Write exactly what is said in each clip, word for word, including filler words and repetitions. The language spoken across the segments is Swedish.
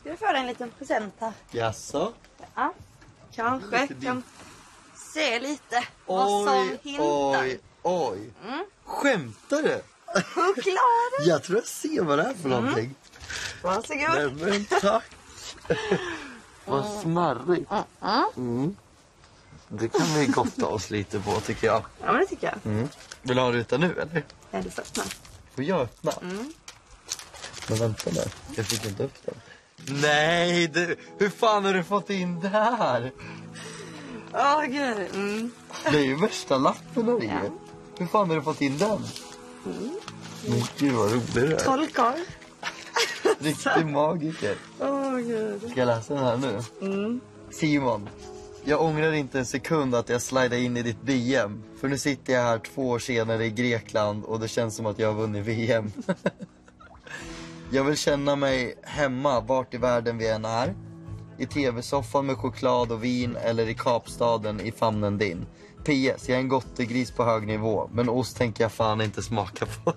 Ska du få dig en liten present här? Jaså? Ja, kanske Lite kan se lite vad som Oj, hintar. oj, oj. Mm. Skämtar du? Choklad! Jag tror jag ser vad det är för någonting. Varsågod. Nej men tack. Vad smarrigt. Mm. Det kan vi gotta oss lite på tycker jag. Ja, men det tycker jag. Mm. Vill du ha det utan nu eller? Är det så öppna? Får jag öppna? Mm. Men vänta nu, jag fick inte upp den. Nej, du, hur fan har du fått in det här? Åh, gud. Mm. Det är ju värsta lappen av det. Hur fan har du fått in den? Mm. Men gud vad roligt det är. Trollkarl. Riktig magiker. Åh, gud. Ska jag läsa den här nu? Mm. Simon, jag ångrar inte en sekund att jag slidade in i ditt D M. För nu sitter jag här två år senare i Grekland och det känns som att jag har vunnit V M. Jag vill känna mig hemma vart i världen vi än är. I tv-soffan med choklad och vin eller i Kapstaden i famnen din. P S, jag är en gottegris på hög nivå, men ost tänker jag fan inte smaka på.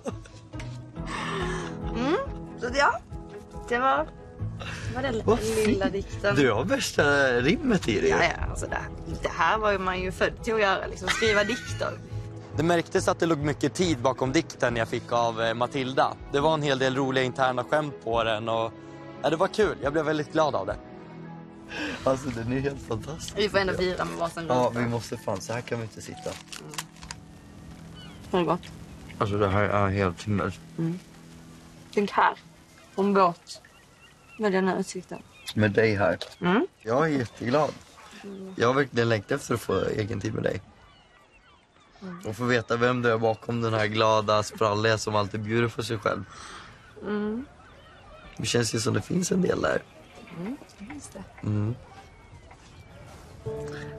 Mm. Så ja, det var, det var den Vad lilla fint. dikten. Du har värsta rimmet i det. Ja, ja, alltså det, det här var ju man ju född till att göra, liksom skriva dikter. Det märktes att det låg mycket tid bakom dikten jag fick av eh, Matilda. Det var en hel del roliga interna skämt på den och ja, det var kul. Jag blev väldigt glad av det. Alltså den är helt fantastisk. Vi får ändå fira med varsin Ja, rota. vi måste fan, så här kan vi inte sitta. Mm. Har det gått? Alltså det här är helt himmel. Mm. Tänk här, på en båt med den här utsikten. Med dig här. Mm. Jag är jätteglad. Mm. Jag har verkligen längtat efter att få egen tid med dig. Mm. Och få veta vem du är bakom den här glada, spralliga som alltid bjuder för sig själv. Mm. Det känns ju som det finns en del där. Mm, det finns det. Mm.